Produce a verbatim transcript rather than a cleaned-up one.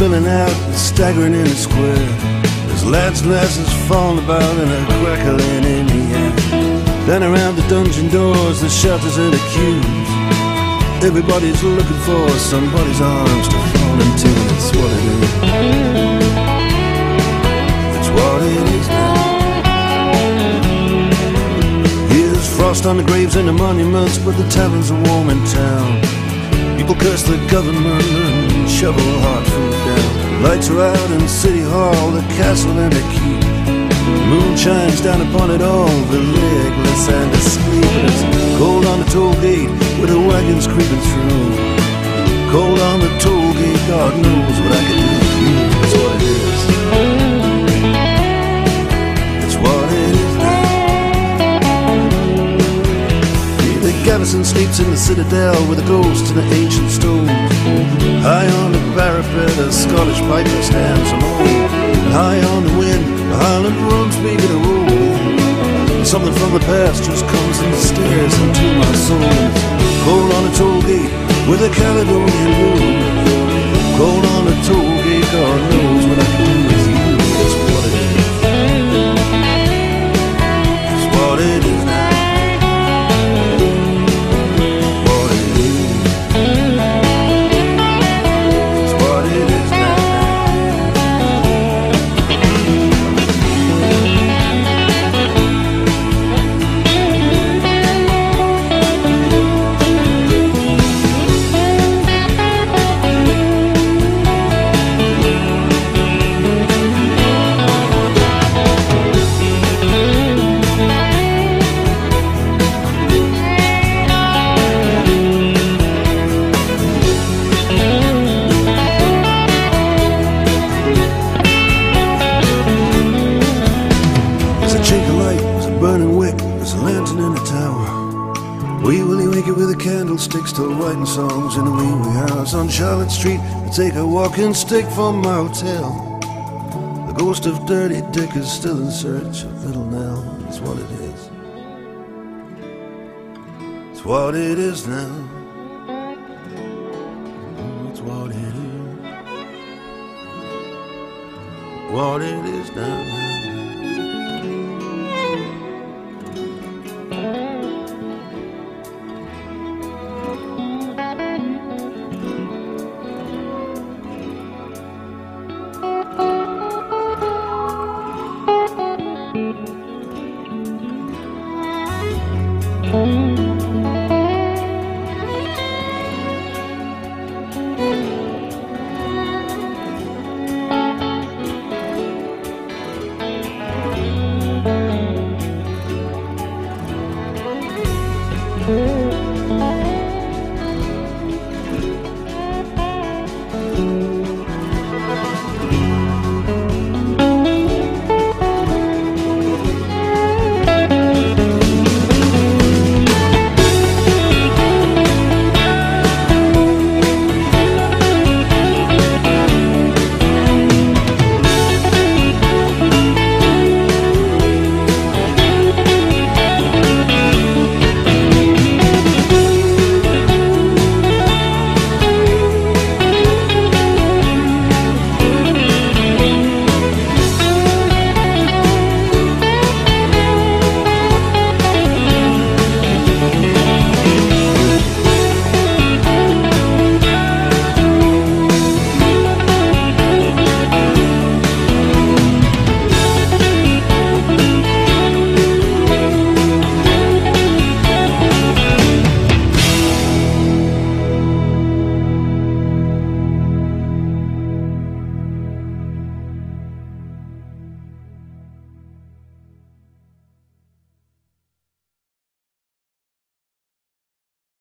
spilling out and staggering in the square. There's lads and lasses falling about and a crackling in the air. Then around the dungeon doors, the shelters and the queues, everybody's looking for somebody's arms to fall into. That's what it is. That's what it is now. Here's frost on the graves and the monuments, but the taverns are warm in town. People curse the government and shovel hard food down. Lights are out in City Hall, the castle and the keep. The moon shines down upon it all, the legless and the sleepless. Cold on the tollgate with the wagons creeping through. Cold on the tollgate, God knows what I can do for you. That's what it is. That's what it is now. Yeah, the garrison sleeps in the citadel with the ghosts and the ancient stones. High on the parapet, a Scottish piper stands alone. And high on the wind, the highland drums begin to roll. And something from the past just comes and stares into my soul. Cold on the tollgate with a Caledonian moon. Cold on the tollgate, God knows what I can do with you. That's what it is. That's what it is now. Burning wick, there's a lantern in the tower. Wee Willie wake it with a candlestick, still writing songs in the wee wee house. On Charlotte Street, I take a walking stick from my hotel. The ghost of Dirty Dick is still in search of Little Nell. That's what it is. It's what it is now. It's what it is. What it is now.